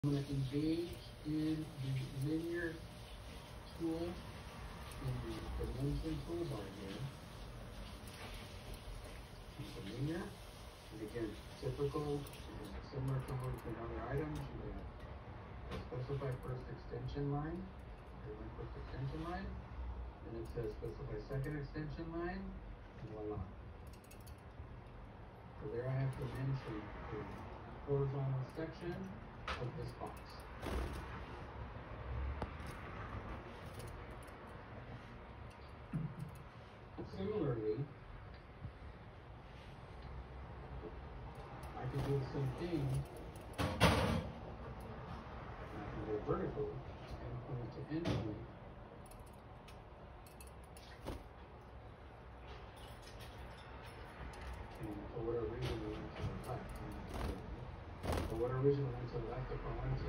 I'm going to engage in the linear tool in the dimension toolbar here. The linear, and again, typical, similar to what in other items, you have specify first extension line, first extension line, and it says specify second extension line, and voila. So there I have to mention the horizontal section of this box. Similarly, I can do the same thing. I can go vertical, endpoint to endpoint. And for whatever reason, we went to the left. For whatever reason, we went to the left. If I wanted